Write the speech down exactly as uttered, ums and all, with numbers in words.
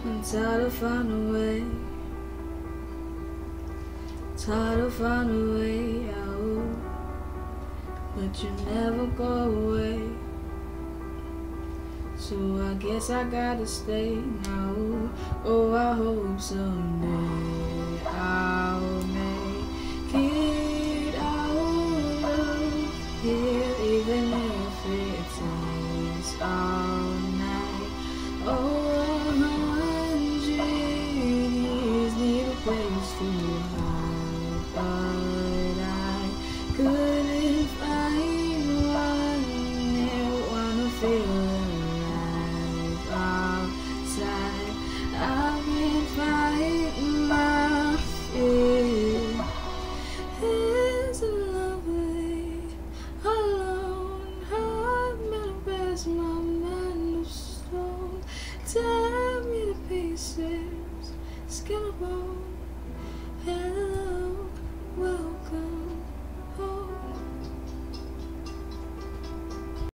I'm tired to find a way, tired to find a way out, but you never go away. So I guess I gotta stay now. Oh, I hope someday I'll make it out of here, even if it takes all night. Oh, a hundred years need a place to hide, but I couldn't find one that wanna feel alive outside. I've been fighting my fear. It's a lovely, alone, I've manifest my mind of stone. Tear me to pieces, skin and bone.